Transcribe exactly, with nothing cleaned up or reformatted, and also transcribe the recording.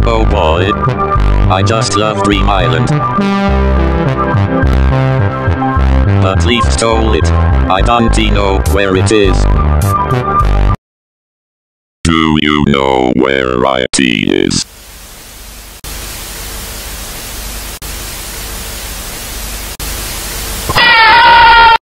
Oh boy. I just love Dream Island. But Leaf stole it. I don't know where it is. Do you know where I T is?